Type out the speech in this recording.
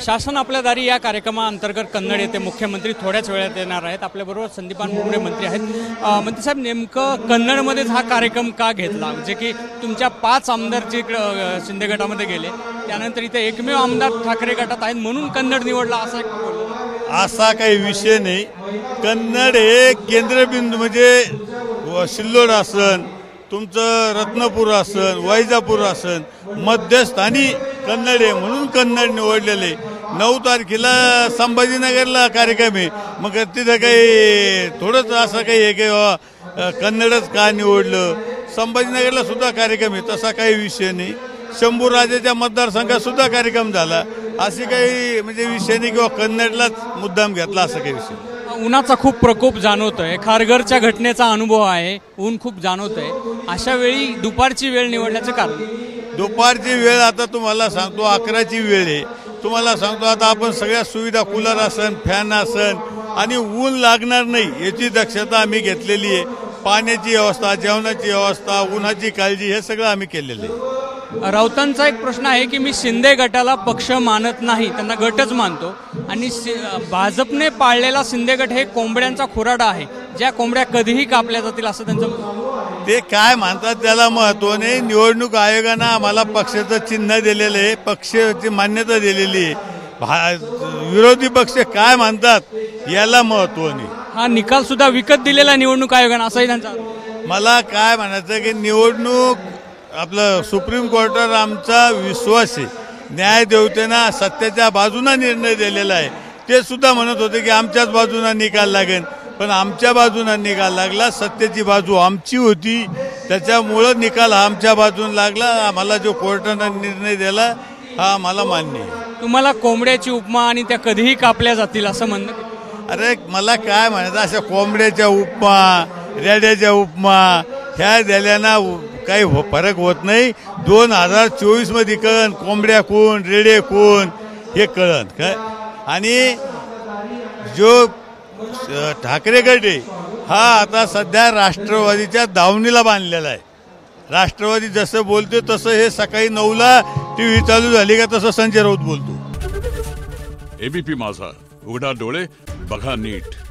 शासन आपल्या दारी या कार्यक्रमाअंतर्गत कन्नड येथे मुख्यमंत्री थोड्याच वेळात येणार आहेत। आपल्याबरोबर संदीपान भुमरे मंत्री आहेत। मंत्री साहेब, नेमकं कन्नडमध्येच हा कार्यक्रम का घेतला? म्हणजे की तुमच्या 5 आमदार जे शिंदे गटामध्ये गेले त्यानंतर इथे एकमेव आमदार ठाकरे गटात आहेत म्हणून कन्नड निवडला असा काही विषय नाही। कन्नड हे केंद्रबिंदू म्हणजे सिल्लोड असन, तुमचं रत्नपूर असन, वैजापूर असन, मध्यस्थानी कन्नड आहे म्हणून कन्नड निवडलेले। 9 तारखेला संभाजीनगरला कार्यक्रम आहे, मग तिथं काही थोडंच असं काही आहे की कन्नडच का निवडलं? संभाजीनगरला सुद्धा कार्यक्रम आहे, तसा काही विषय नाही। शंभूराजाच्या मतदारसंघात सुद्धा कार्यक्रम झाला, असे काही म्हणजे विषय नाही किंवा कन्नडलाच मुद्दाम घेतला असं काही विषय। उन्हाचा खूप प्रकोप जाणवतोय, खारघरच्या घटनेचा अनुभव आहे, ऊन खूप जाणवतंय, अशा वेळी दुपारची वेळ निवडण्याचं कारण? दुपारची वेळ आता तुम्हाला सांगतो 11ची वेळ आहे। तुम्हाला सांगतो आता आपण सगळ्या सुविधा, कूलर असन, फॅन असन आणि ऊन लागणार नाही याची दक्षता आम्ही घेतलेली आहे। पाण्याची व्यवस्था, जेवणाची व्यवस्था, उन्हाची काळजी हे सगळं आम्ही केलेलं आहे। राऊतांचा एक प्रश्न आहे की मी शिंदे गटाला पक्ष मानत नाही, त्यांना गटच मानतो आणि भाजपने पाळलेला शिंदे गट हे कोंबड्यांचा खुराडा आहे, ज्या कोंबड्या कधीही कापल्या जातील असं त्यांचं। ते काय म्हणतात त्याला महत्व नाही। निवडणूक आयोगानं आम्हाला पक्षाचं चिन्ह दिलेलं आहे, पक्षाची मान्यता दिलेली आहे। विरोधी पक्ष काय म्हणतात याला महत्व नाही। हा निकाल सुद्धा विकत दिलेला निवडणूक आयोगानं असंही त्यांचा। मला काय म्हणायचं की निवडणूक आपलं सुप्रीम कोर्टावर आमचा विश्वास आहे। न्यायदेवतेनं सत्याच्या बाजूने निर्णय दिलेला आहे। ते सुद्धा म्हणत होते की आमच्याच बाजूने निकाल लागेल, पण आमच्या बाजूने निकाल लागला। सत्याची बाजू आमची होती, त्याच्यामुळं निकाल हा आमच्या बाजूने लागला। आम्हाला जो कोर्टानं निर्णय दिला हा आम्हाला मान्य आहे। तुम्हाला कोंबड्याची उपमा आणि त्या कधीही कापल्या जातील असं म्हणणं? अरे मला काय म्हणायचं, अशा कोंबड्याच्या उपमा, रेड्याच्या उपमा ह्या दिल्यानं काही फरक होत नाही। 2024 मध्ये कळन कोंबड्या कोण, रेडे कोण हे कळन काय। आणि जो ठाकरे गट आहे हा आता सध्या राष्ट्रवादीच्या दावणीला बांधलेला आहे। राष्ट्रवादी जसं बोलते तसं हे सकाळी 9ला टीव्ही चालू झाली का तसं संजय राऊत बोलतो। एबीपी माझा, उघडा डोळे बघा नीट।